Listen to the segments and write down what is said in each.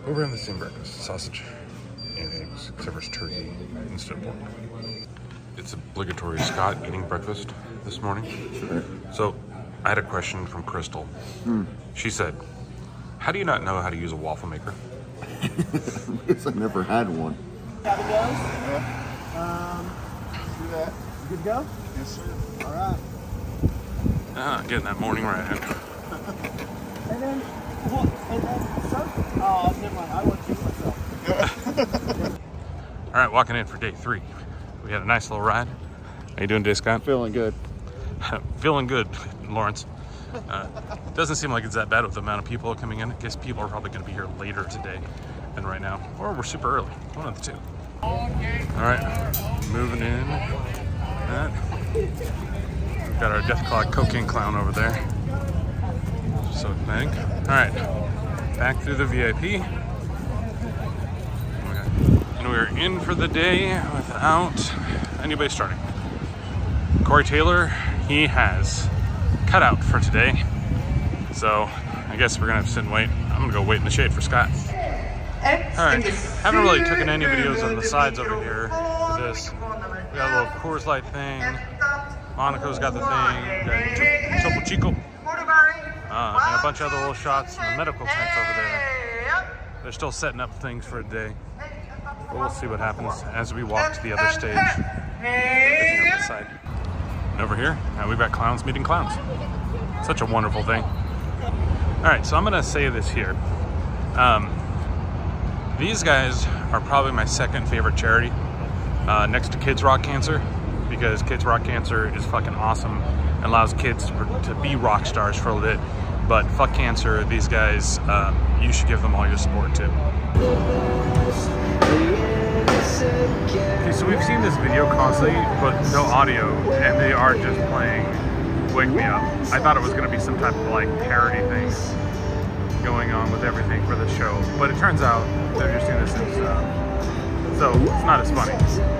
We're having the same breakfast, sausage and eggs, except for it's turkey instead of pork. It's obligatory Scott eating breakfast this morning. Sure. So I had a question from Crystal. She said, how do you not know how to use a waffle maker? Because I never had one. How it goes? Yeah. Do that. You good to go? Yes, sir. All right. Getting that morning ride. And then, well, oh, never mind. I want to choose myself. All right, walking in for day 3. We had a nice little ride. How you doing today, Scott? Feeling good. Feeling good, Lawrence. Doesn't seem like it's that bad with the amount of people coming in. I guess people are probably going to be here later today than right now. Or we're super early. One of the two. All right, moving in. We've got our Dethklok cocaine clown over there. So exciting. All right, back through the VIP. And we're in for the day without anybody starting. Corey Taylor, he has cut out for today. So I guess we're gonna have to sit and wait. I'm gonna go wait in the shade for Scott. Alright, haven't really taken any videos on the sides over here for this. We got a little Coors Light thing. Monaco's got the thing. We got Topo Chico. And a bunch of other little shots in the medical tents over there. They're still setting up things for a day. But we'll see what happens as we walk to the other stage. Looking on the side. And over here, now we've got clowns meeting clowns. Such a wonderful thing. All right, so I'm gonna say this here. These guys are probably my second favorite charity, next to Kids Rock Cancer, because Kids Rock Cancer is fucking awesome and allows kids to be rock stars for a little bit. But fuck cancer, these guys, you should give them all your support too. Okay, so we've seen this video constantly, but no audio, and they are just playing Wake Me Up. I thought it was going to be some type of like parody thing going on with everything for the show, but it turns out they're just doing this in so it's not as funny.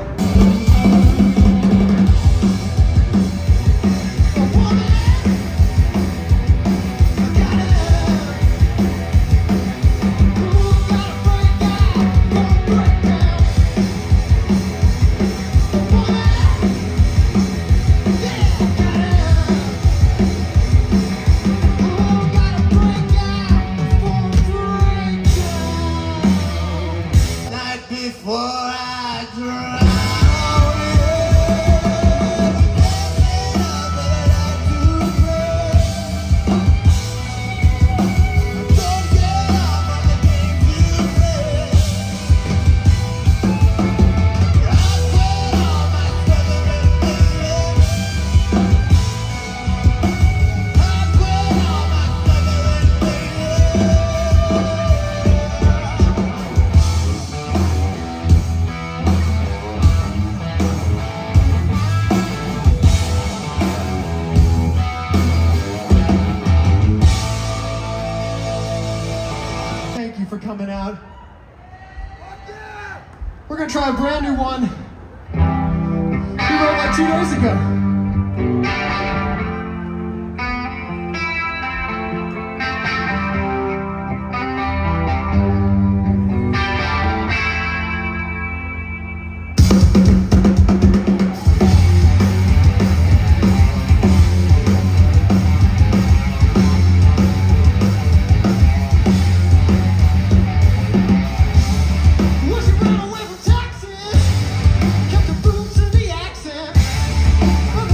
Coming out. We're gonna try a brand new one we wrote like 2 days ago. Ran away from Texas, kept the boots in the accent.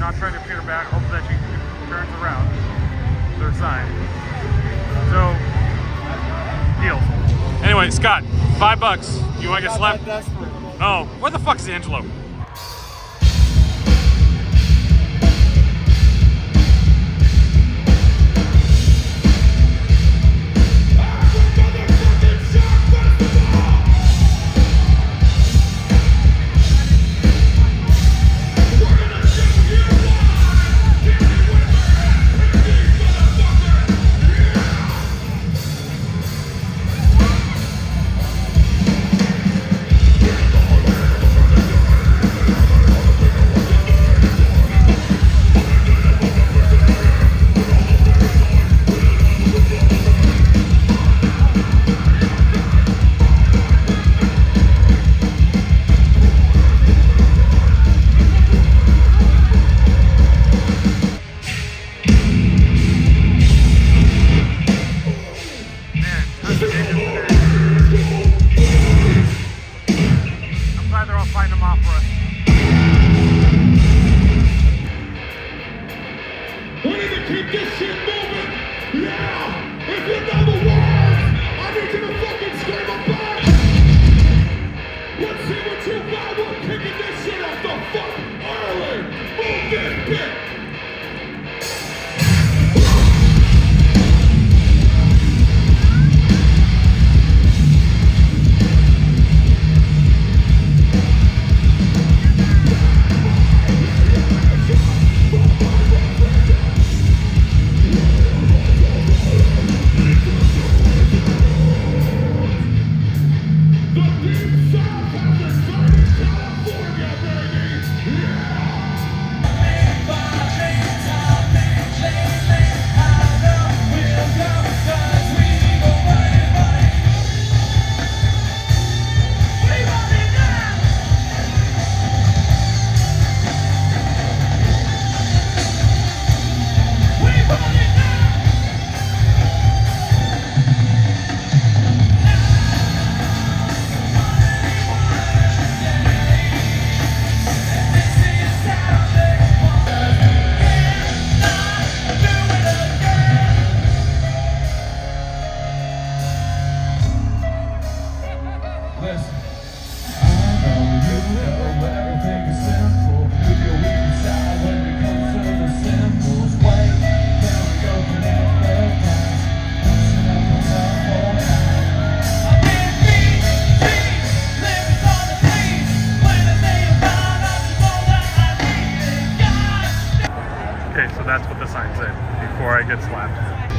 not trying to peer back, hope that she turns around. Their sign. So, deals. Anyway, Scott, $5. You want to get slapped? Oh, where the fuck is Angelo? So that's what the sign said before I get slapped.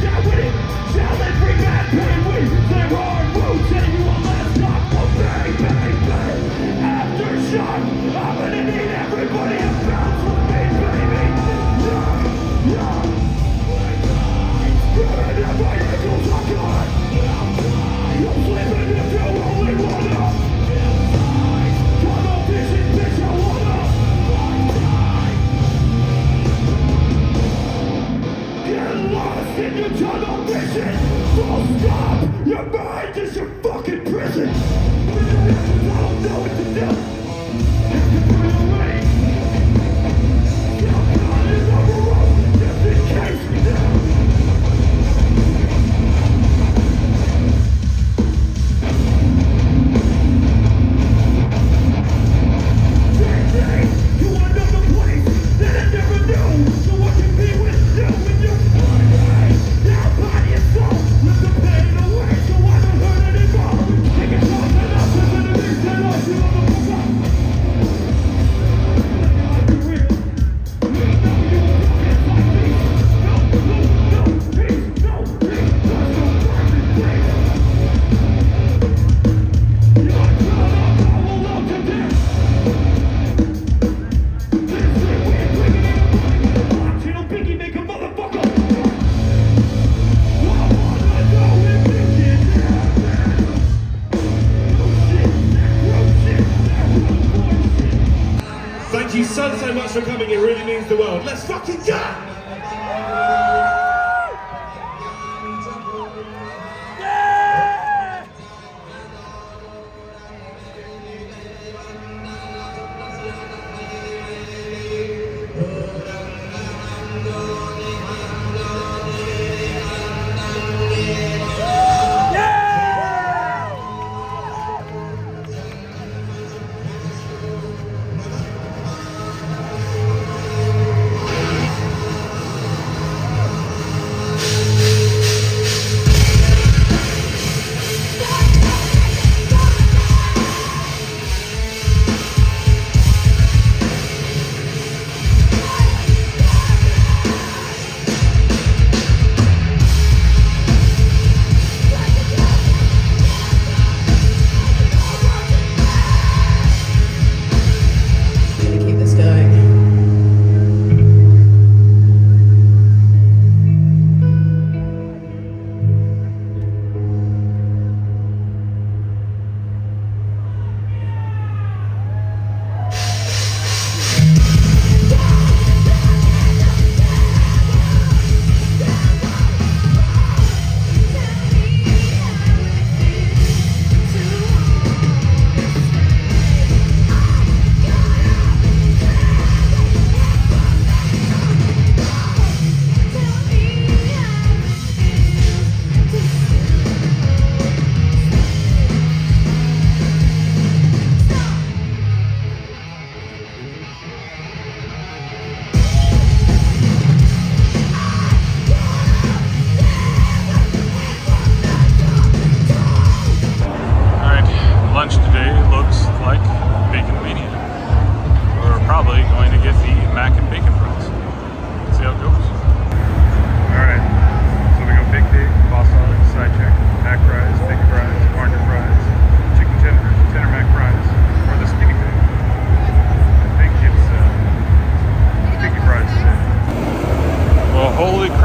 Aftershock, I'm gonna need everybody to bounce with me, baby. My ankles are gone. You're sleeping if you only wanna. Tunnel vision, bitch, I wanna. Get lost in your tunnel vision. Full stop. Your mind is your fucking prison. I don't know what to do. Thank you so much for coming, it really means the world. Let's fucking go! Yeah!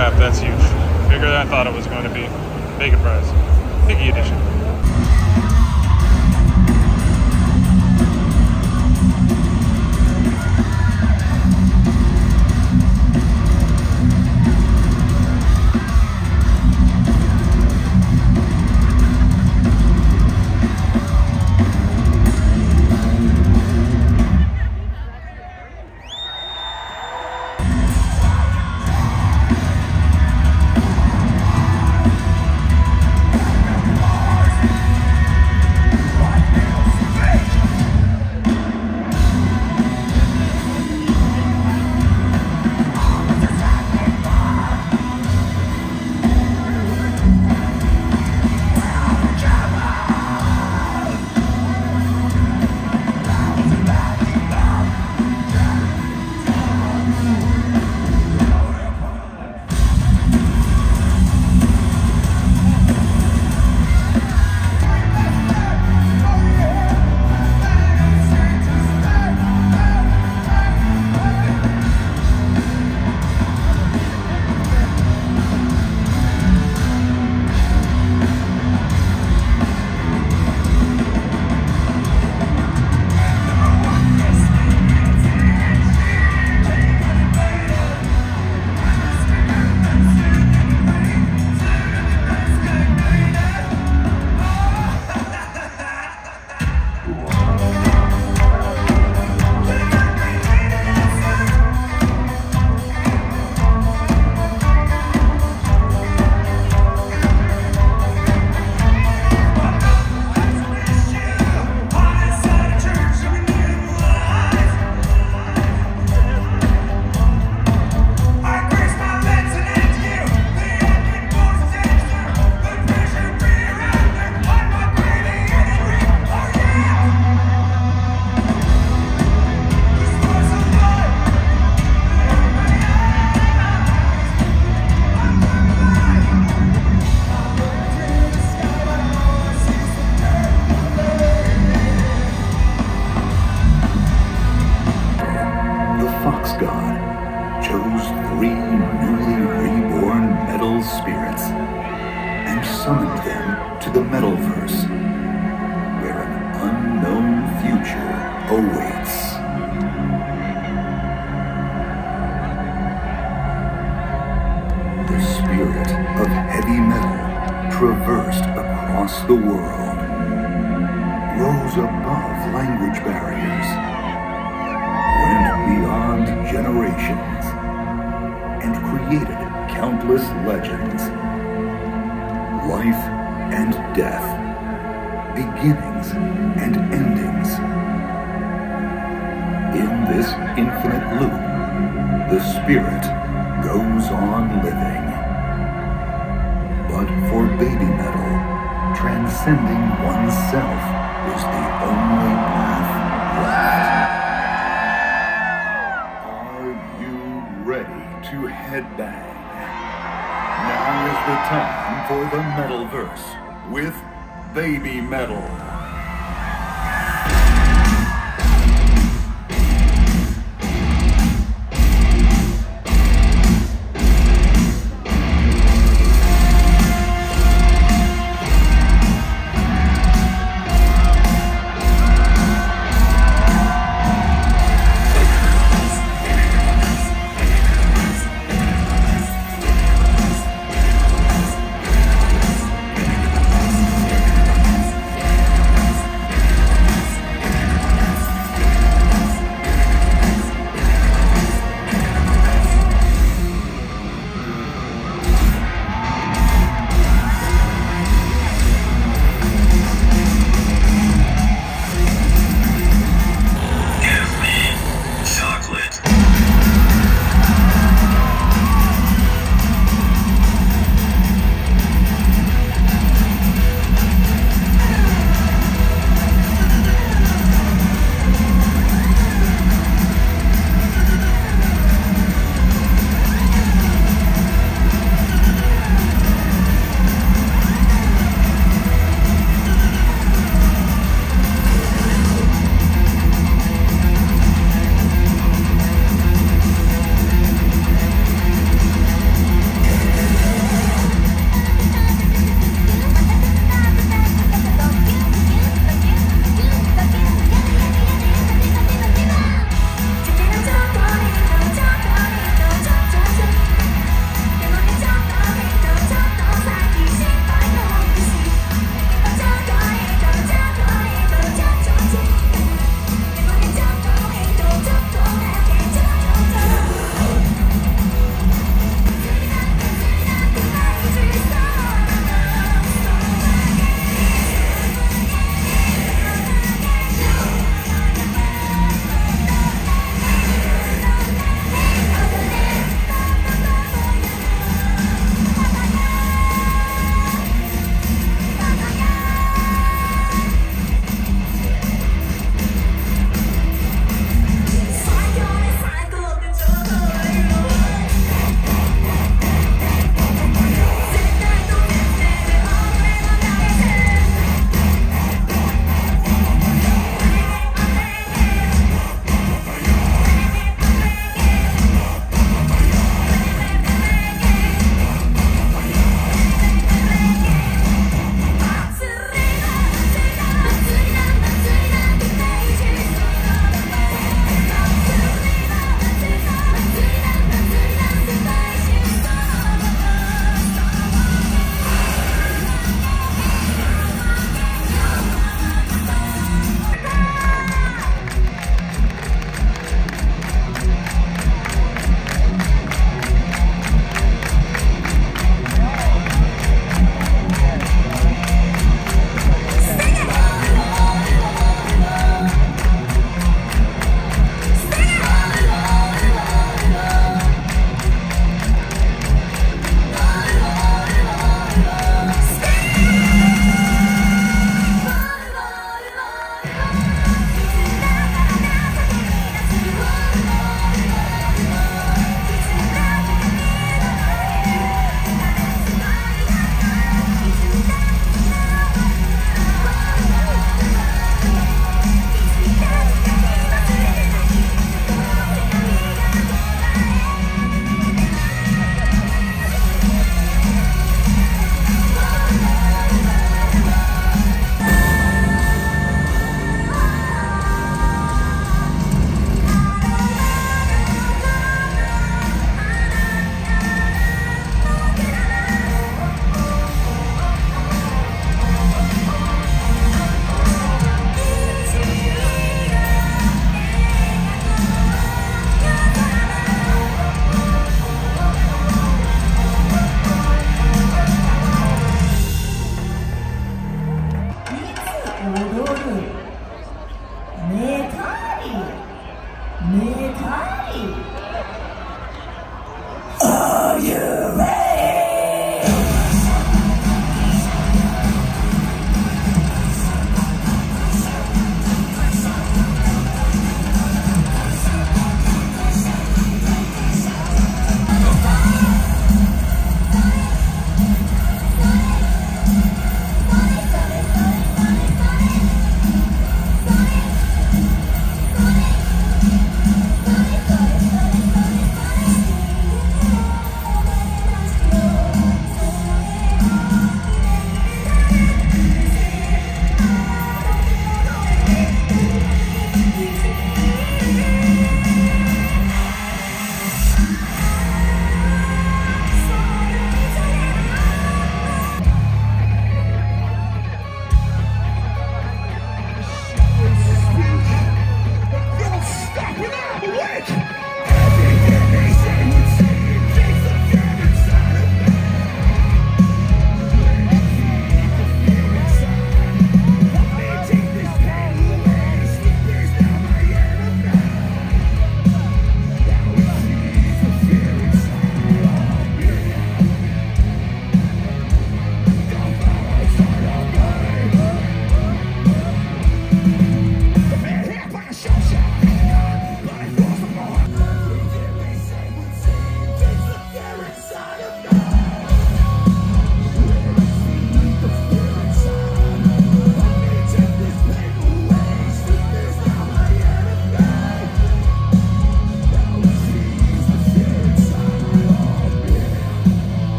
crap, that's huge. Bigger than I thought it was going to be. Bacon fries. Piggy edition. summoned them to the Metalverse, where an unknown future awaits. The spirit of heavy metal traversed across the world, rose above language barriers, went beyond generations, and created countless legends. Life and death, beginnings and endings. In this infinite loop, the spirit goes on living. But for baby metal, transcending oneself is the only path left. Are you ready to headbang? Now is the time for the Metalverse with Baby Metal.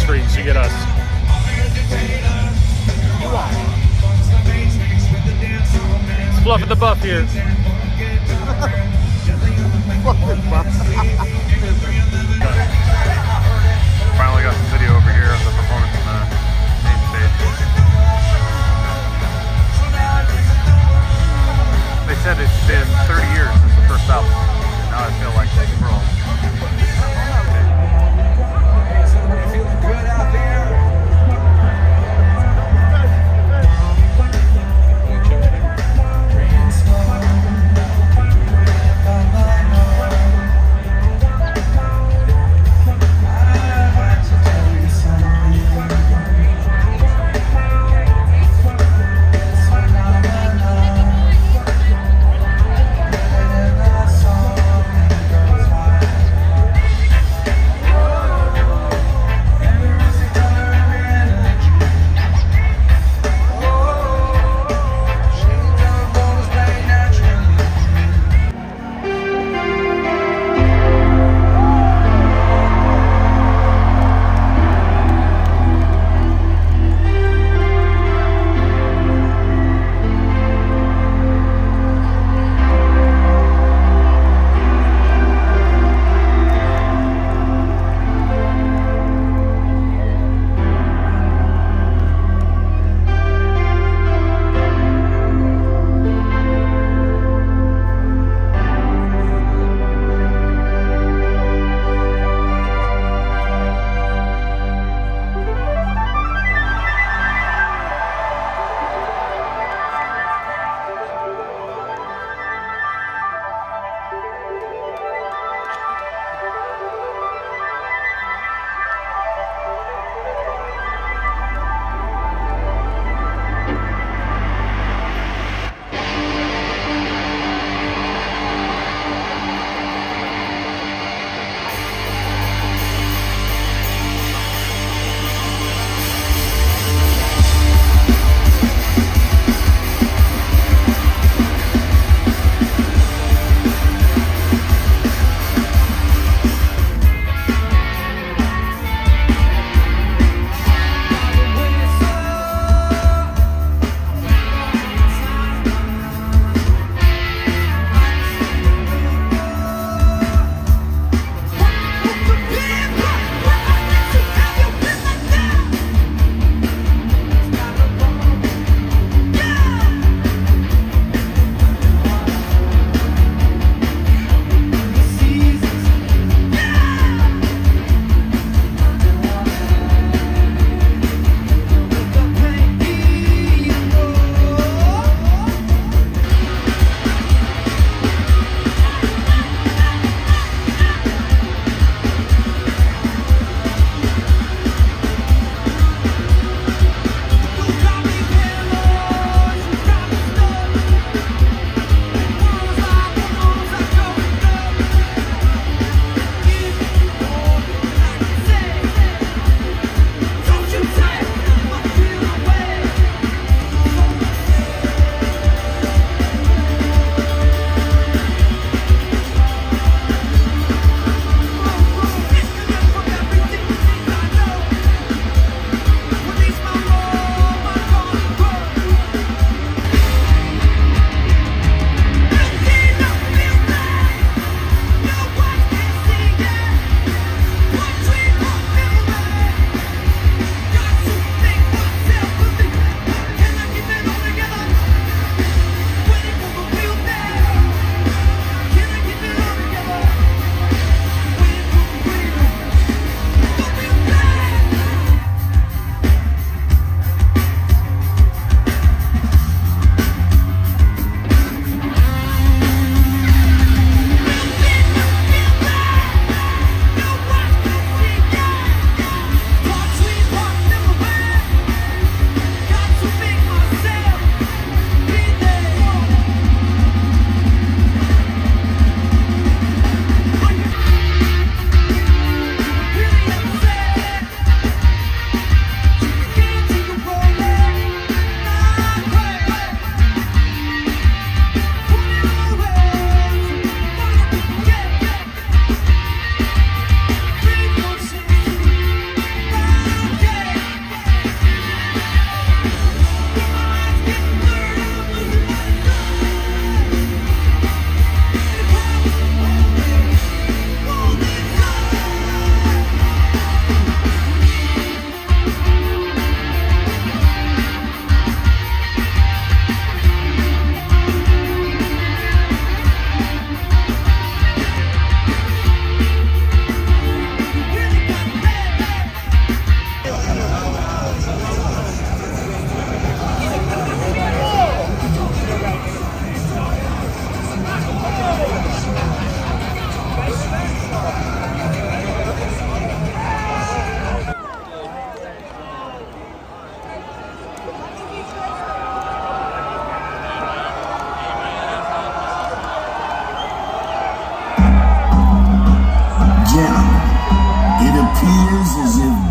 screen so you get us. It's Fluff the Buff here. Finally got some video over here of the performance on the main stage. They said it's been 30 years since the first album. Now I feel like we're all.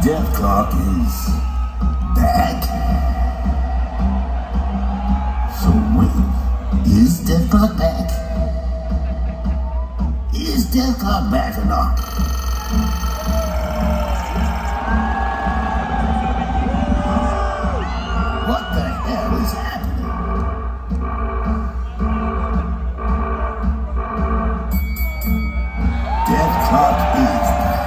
Dethklok is back. So wait, is Dethklok back? Is Dethklok back or not? What the hell is happening? Dethklok is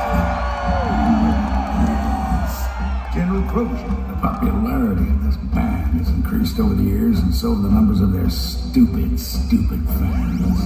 back. General closure. The popularity of this band has increased over the years, and so have the numbers of their stupid fans.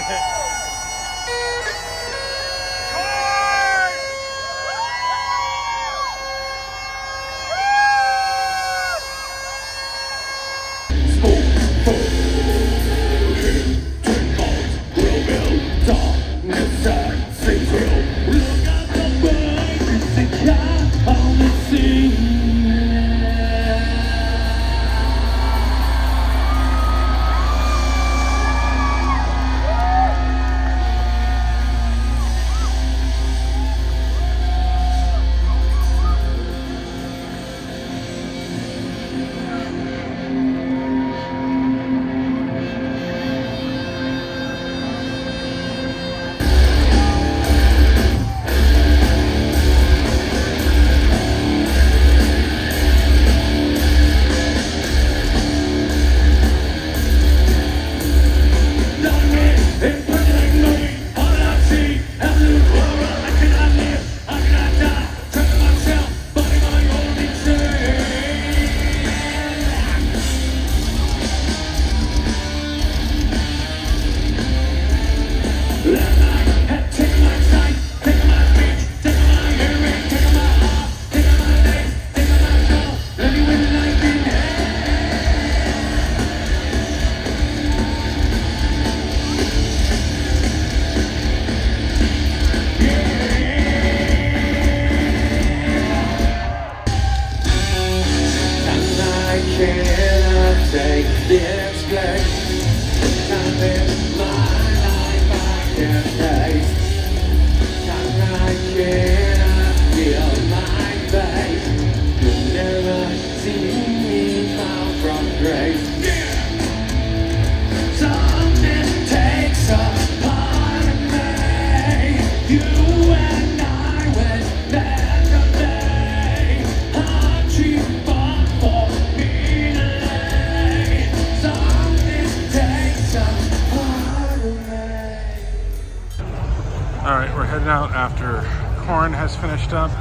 Alright, we're heading out after Korn has finished up.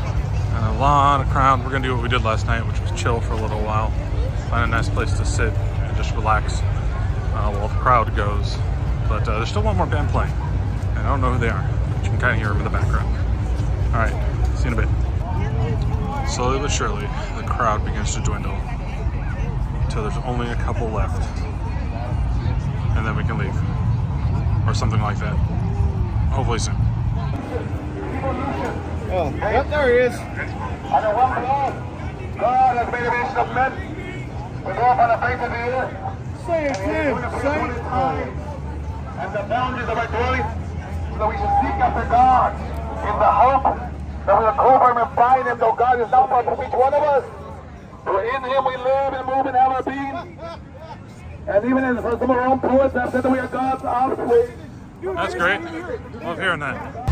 And a lot of crowd. We're going to do what we did last night, which was chill for a little while. Find a nice place to sit and just relax while the crowd goes. But there's still one more band playing. And I don't know who they are, but you can kind of hear them in the background. Alright, see you in a bit. Slowly but surely, the crowd begins to dwindle until there's only a couple left. And then we can leave. Or something like that. Hopefully soon. Oh, yep, there he is. Under one blow, God has made a nation of men. We go up on the face of the earth. Say it again. Say it. And the boundaries of our dwelling, so that we should seek after God in the hope that we will cover him and find him, though God is not far from each one of us. For in him we live and move and have our being. And even as some of our own poets have said that we are God's offspring. That's great. Love hearing that.